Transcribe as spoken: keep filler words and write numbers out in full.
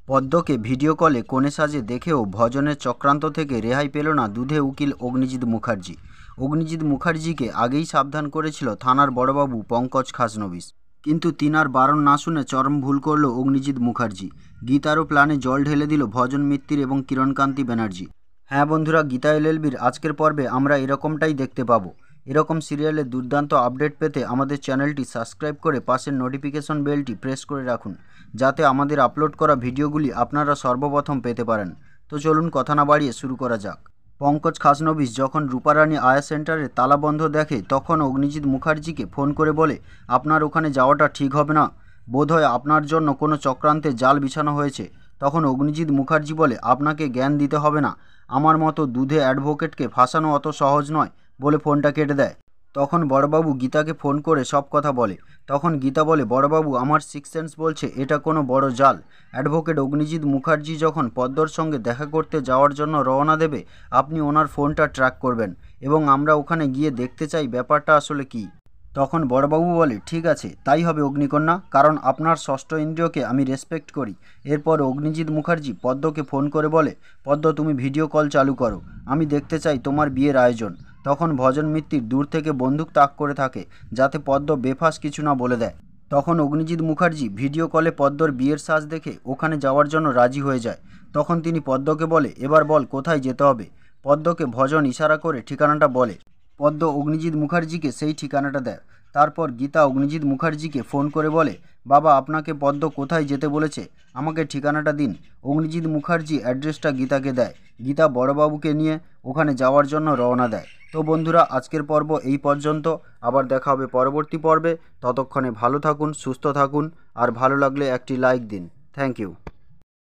পদ্মকে video কলে কনে সাজে দেখেও ভজনের চক্রান্ত থেকে রেহাই পেল না দুধে উকিল অগ্নিজিৎ মুখার্জি। অগ্নিজিৎ মুখার্জিকে আগেই সাবধান করেছিল থানার বড়বাবু পঙ্কজ খাসনবিশ, কিন্তু তিনার বারণ না শুনে চরম ভুল করল অগ্নিজিৎ মুখার্জি। গীতারও প্ল্যানে জল ঢেলে দিল ভজন মিত্তির এবং কিরণকান্তি ব্যানার্জি। হ্যাঁ বন্ধুরা, গীতা এলএলবির আজকের পর্বে আমরা এরকমটাই দেখতে পাবো। এরকম সিরিয়ালের দুর্দান্ত আপডেট পেতে আমাদের চ্যানেলটি সাবস্ক্রাইব করে পাশের নোটিফিকেশন বেলটি প্রেস করে রাখুন, যাতে আমাদের আপলোড করা ভিডিওগুলি আপনারা সর্বপ্রথম পেতে পারেন। তো চলুন কথা না বাড়িয়ে শুরু করা যাক। পঙ্কজ খাসনবিশ যখন রূপারানী আয়া সেন্টারে তালাবন্ধ দেখে, তখন অগ্নিজিৎ মুখার্জিকে ফোন করে বলে, আপনার ওখানে যাওয়াটা ঠিক হবে না, বোধহয় আপনার জন্য কোনো চক্রান্তে জাল বিছানো হয়েছে। তখন অগ্নিজিৎ মুখার্জি বলে, আপনাকে জ্ঞান দিতে হবে না, আমার মতো দুধে অ্যাডভোকেটকে ফাঁসানো অত সহজ নয়, বলে ফোনটা কেটে দেয়। তখন বড়বাবু গীতাকে ফোন করে সব কথা বলে। তখন গীতা বলে, বড়বাবু আমার সিক্স সেন্স বলছে এটা কোনো বড় জাল। অ্যাডভোকেট অগ্নিজিৎ মুখার্জি যখন পদ্মর সঙ্গে দেখা করতে যাওয়ার জন্য রওনা দেবে, আপনি ওনার ফোনটা ট্র্যাক করবেন এবং আমরা ওখানে গিয়ে দেখতে চাই ব্যাপারটা আসলে কী। তখন বড়বাবু বলে, ঠিক আছে তাই হবে অগ্নিকন্যা, কারণ আপনার ষষ্ঠ ইন্দ্রিয়কে আমি রেসপেক্ট করি। এরপর অগ্নিজিৎ মুখার্জি পদ্মকে ফোন করে বলে, পদ্ম তুমি ভিডিও কল চালু করো, আমি দেখতে চাই তোমার বিয়ের আয়োজন। তখন ভজন মিত্তির দূর থেকে বন্দুক তাক করে থাকে, যাতে পদ্ম বেফাস কিছু না বলে দেয়। তখন অগ্নিজিৎ মুখার্জি ভিডিও কলে পদ্মর বিয়ের সাজ দেখে ওখানে যাওয়ার জন্য রাজি হয়ে যায়। তখন তিনি পদ্মকে বলে, এবার বল কোথায় যেতে হবে। পদ্মকে ভজন ইশারা করে ঠিকানাটা বলে। পদ্ম অগ্নিজিৎ মুখার্জিকে সেই ঠিকানাটা দেয়। তারপর গীতা অগ্নিজিৎ মুখার্জিকে ফোন করে বলে, বাবা আপনাকে পদ্ম কোথায় যেতে বলেছে, আমাকে ঠিকানাটা দিন। অগ্নিজিৎ মুখার্জি অ্যাড্রেসটা গীতাকে দেয়। গীতা বড়বাবুকে নিয়ে ওখানে যাওয়ার জন্য রওনা দেয়। তো বন্ধুরা, আজকের পর্ব এই পর্যন্ত। আবার দেখা হবে পরবর্তী পর্বে। ততক্ষণে ভালো থাকুন, সুস্থ থাকুন, আর ভালো লাগলে একটি লাইক দিন। Thank you.